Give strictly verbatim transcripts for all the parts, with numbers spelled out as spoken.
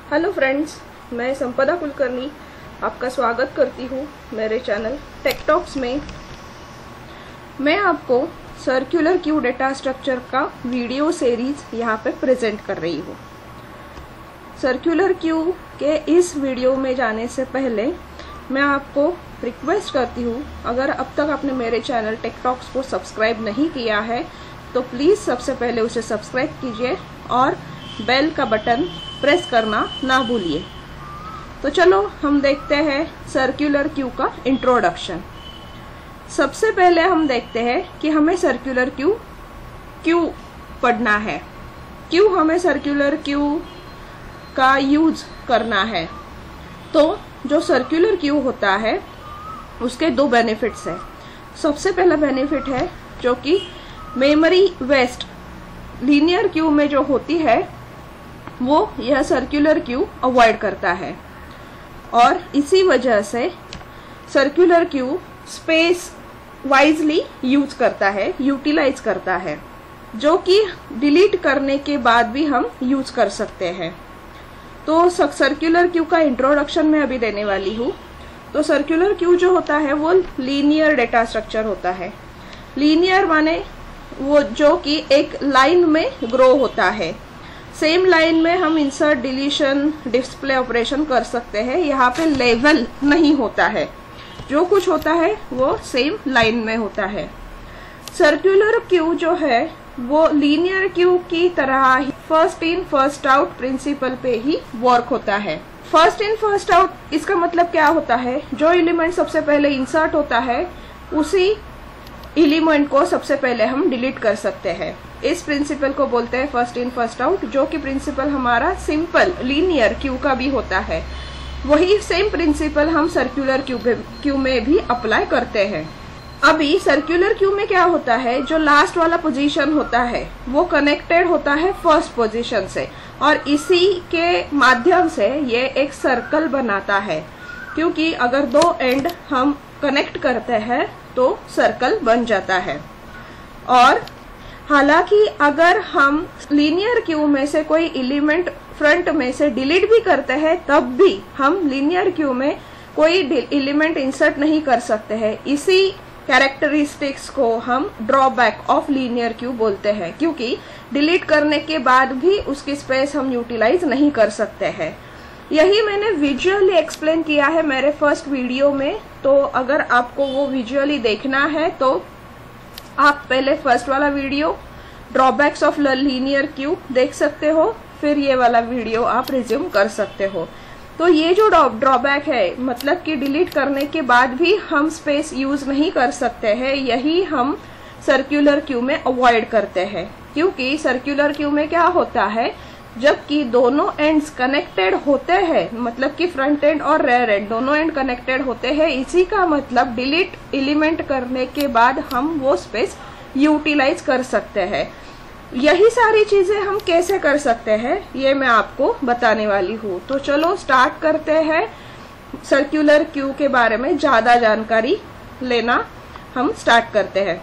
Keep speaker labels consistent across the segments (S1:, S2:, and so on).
S1: Hello friends, मैं संपदा कुलकर्णी आपका स्वागत करती हूँ मेरे चैनल टेक टॉक्स में। मैं आपको सर्कुलर क्यू डेटा स्ट्रक्चर का वीडियो सीरीज यहाँ पे प्रेजेंट कर रही हूँ। सर्कुलर क्यू के इस वीडियो में जाने से पहले मैं आपको रिक्वेस्ट करती हूँ, अगर अब तक आपने मेरे चैनल टेक टॉक्स को सब्सक्राइब नहीं किया है तो प्लीज़ सबसे पहले उसे सब्सक्राइब कीजिए और बेल का बटन प्रेस करना ना भूलिए। तो चलो हम देखते हैं सर्कुलर क्यू का इंट्रोडक्शन। सबसे पहले हम देखते हैं कि हमें सर्कुलर क्यू क्यों पढ़ना है, क्यों हमें सर्कुलर क्यू का यूज करना है। तो जो सर्कुलर क्यू होता है उसके दो बेनिफिट्स हैं। सबसे पहला बेनिफिट है जो कि मेमोरी वेस्ट लीनियर क्यू में जो होती है वो यह सर्कुलर क्यू अवॉइड करता है, और इसी वजह से circular queue space wisely use करता है, यूटिलाइज करता है, जो कि डिलीट करने के बाद भी हम यूज कर सकते हैं। तो सर्कुलर क्यू का इंट्रोडक्शन मैं अभी देने वाली हूँ। तो सर्कुलर क्यू जो होता है वो लीनियर डेटा स्ट्रक्चर होता है। लीनियर माने वो जो कि एक लाइन में ग्रो होता है। सेम लाइन में हम इंसर्ट, डिलीशन, डिस्प्ले ऑपरेशन कर सकते हैं। यहाँ पे लेवल नहीं होता है, जो कुछ होता है वो सेम लाइन में होता है। सर्कुलर क्यू जो है वो लीनियर क्यू की तरह ही first in first out principle पे ही वर्क होता है। फर्स्ट इन फर्स्ट आउट इसका मतलब क्या होता है, जो एलिमेंट सबसे पहले इंसर्ट होता है उसी एलिमेंट को सबसे पहले हम डिलीट कर सकते हैं। इस प्रिंसिपल को बोलते हैं फर्स्ट इन फर्स्ट आउट, जो कि प्रिंसिपल हमारा सिंपल लीनियर क्यू का भी होता है। वही सेम प्रिंसिपल हम सर्कुलर क्यू क्यू में भी अप्लाई करते हैं। अभी सर्कुलर क्यू में क्या होता है, जो लास्ट वाला पोजीशन होता है वो कनेक्टेड होता है फर्स्ट पोजीशन से, और इसी के माध्यम से ये एक सर्कल बनाता है, क्योंकि अगर दो एंड हम कनेक्ट करते हैं तो सर्कल बन जाता है। और हालांकि अगर हम लीनियर क्यू में से कोई एलिमेंट फ्रंट में से डिलीट भी करते हैं तब भी हम लीनियर क्यू में कोई एलिमेंट इंसर्ट नहीं कर सकते हैं। इसी कैरेक्टरिस्टिक्स को हम ड्रॉबैक ऑफ लीनियर क्यू बोलते हैं, क्योंकि डिलीट करने के बाद भी उसकी स्पेस हम यूटिलाइज नहीं कर सकते हैं। यही मैंने विजुअली एक्सप्लेन किया है मेरे फर्स्ट वीडियो में। तो अगर आपको वो विजुअली देखना है तो आप पहले फर्स्ट वाला video drawbacks of linear queue देख सकते हो, फिर ये वाला वीडियो आप रिज्यूम कर सकते हो। तो ये जो ड्रॉबैक है, मतलब कि डिलीट करने के बाद भी हम स्पेस यूज नहीं कर सकते हैं, यही हम सर्कुलर क्यू में अवॉइड करते हैं। क्योंकि सर्कुलर क्यू में क्या होता है, जबकि दोनों एंड्स कनेक्टेड होते हैं, मतलब कि फ्रंट एंड और रेयर एंड दोनों एंड कनेक्टेड होते हैं, इसी का मतलब डिलीट एलिमेंट करने के बाद हम वो स्पेस यूटिलाइज कर सकते हैं। यही सारी चीजें हम कैसे कर सकते हैं ये मैं आपको बताने वाली हूँ। तो चलो स्टार्ट करते हैं सर्कुलर क्यू के बारे में ज्यादा जानकारी लेना हम स्टार्ट करते हैं।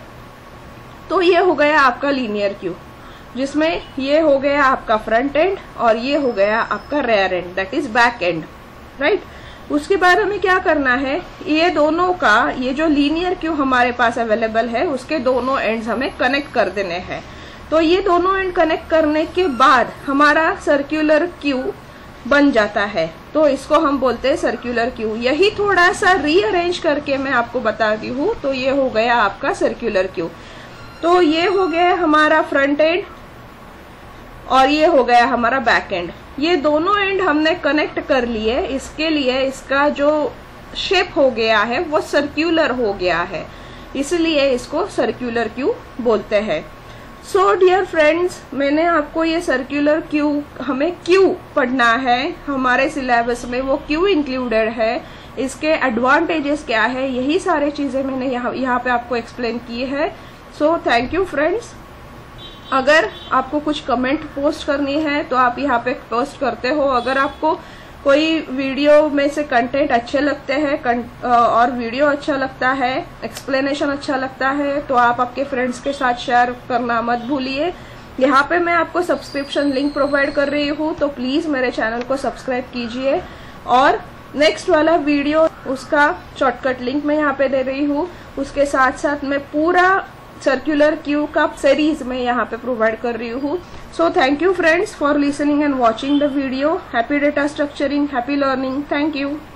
S1: तो ये हो गया आपका लीनियर क्यू, जिसमें ये हो गया आपका फ्रंट एंड और ये हो गया आपका rear end, that is back end, right. उसके बाद हमें क्या करना है, ये दोनों का, ये जो लीनियर क्यू हमारे पास अवेलेबल है उसके दोनों एंड्स हमें कनेक्ट कर देने हैं। तो ये दोनों एंड कनेक्ट करने के बाद हमारा सर्कुलर क्यू बन जाता है। तो इसको हम बोलते हैं सर्कुलर क्यू। यही थोड़ा सा रीअरेंज करके मैं आपको बताती हूँ। तो ये हो गया आपका सर्कुलर क्यू। तो ये हो गया हमारा फ्रंट एंड और ये हो गया हमारा बैक एंड। ये दोनों एंड हमने कनेक्ट कर लिए, इसके लिए इसका जो शेप हो गया है वो सर्कुलर हो गया है, इसलिए इसको सर्कुलर क्यू बोलते हैं। सो डियर फ्रेंड्स, मैंने आपको ये सर्कुलर क्यू हमें क्यों पढ़ना है, हमारे सिलेबस में वो क्यों इंक्लूडेड है, इसके एडवांटेजेस क्या है, यही सारी चीजें मैंने यहाँ यहाँ पे आपको एक्सप्लेन की है। So thank you friends. अगर आपको कुछ कमेंट पोस्ट करनी है तो आप यहाँ पे पोस्ट करते हो। अगर आपको कोई वीडियो में से कंटेंट अच्छे लगते हैं और वीडियो अच्छा लगता है, एक्सप्लेनेशन अच्छा लगता है, तो आप आपके फ्रेंड्स के साथ शेयर करना मत भूलिए। यहाँ पे मैं आपको सब्सक्रिप्शन लिंक प्रोवाइड कर रही हूँ, तो प्लीज मेरे चैनल को सब्सक्राइब कीजिए। और नेक्स्ट वाला वीडियो उसका शॉर्टकट लिंक मैं यहाँ पे दे रही हूँ। उसके साथ साथ मैं पूरा सर्कुलर क्यू का सीरीज में यहाँ पे प्रोवाइड कर रही हूँ। So thank you friends for listening and watching the video. Happy data structuring, happy learning. Thank you.